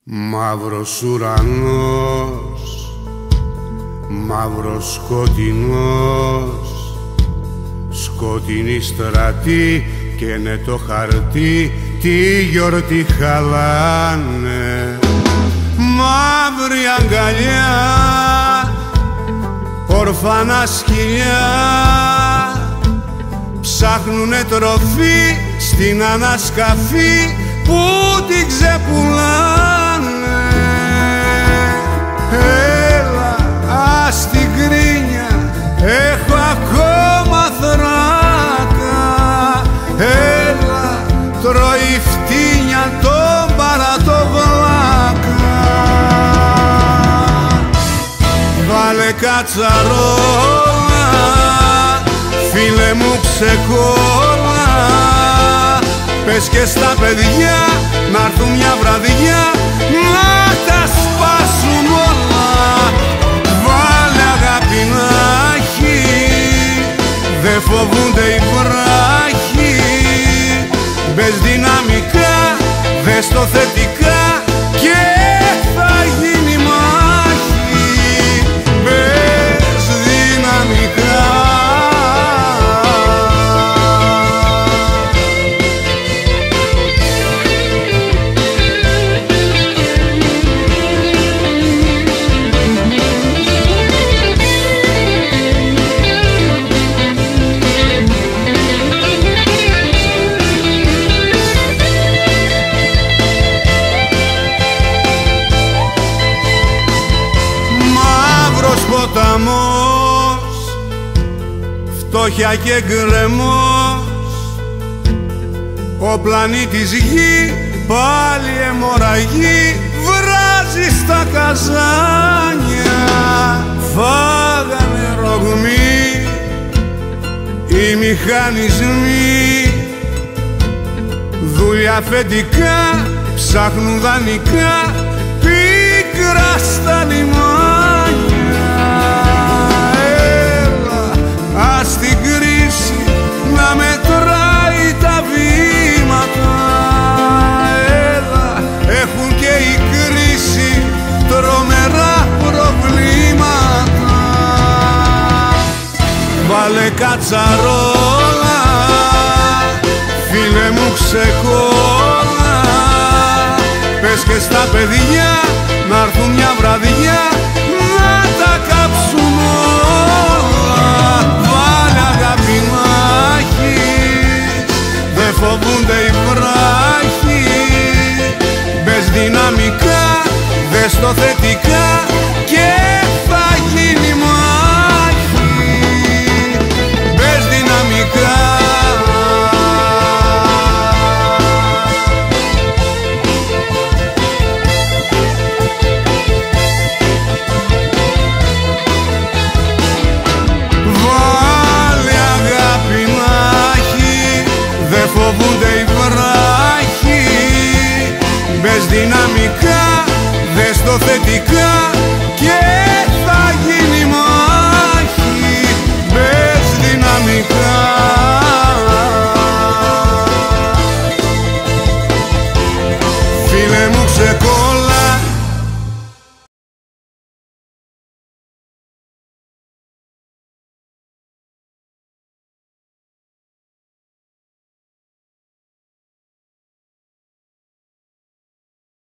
Μαύρος ουρανός, μαύρος σκοτεινός, σκοτεινή στρατή και ναι το χαρτί τη γιορτή χαλάνε. Μαύρη αγκαλιά, ορφανά σκυλιά, ψάχνουνε τροφή στην ανασκαφή που την ξεπουλάνε. Έλα, ας την κρίνια, έχω ακόμα θράκα. Έλα, τρώει φτύνια τον παρατοβλάκα. Βάλε κατσαρόλα, φίλε μου ξεκόλα. Πες και στα παιδιά να'ρθουν μια βραδιά να τα σπάσουν όλα. Βάλε αγάπη να έχει, δε φοβούνται οι βράχοι. Μπες δυναμικά, δες το θετικά και θα γίνει μάχη. Μπες δυναμικά. Ποταμός, φτώχεια και γκρεμός, ο πλανήτης Γη πάλι αιμορραγεί, βράζει στα καζάνια. Φάγανε ρογμοί οι μηχανισμοί, δουλειά αφεντικά ψάχνουν δανεικά πίκρα στα λιμάνια. Ας την κρίση να μετράει τα βήματα. Έλα, έχουν και η κρίση τρομερά προβλήματα. Βάλε κατσαρόλα, φίλε μου ξεκόλα. Πες και στα παιδιά να'ρθουν μια βραδιά να τα κάψουν όλα. Βάλε αγάπη να έχεις, δε φοβούνται οι βράχοι. Μπες δυναμικά, δες το θετικά και θα γίνει μάχη. Μπες δυναμικά. Φοβούνται οι βράχοι. Μπες δυναμικά, δες το θετικά και θα γίνει μάχη. Μπες δυναμικά. Φίλε μου ξεκόλα.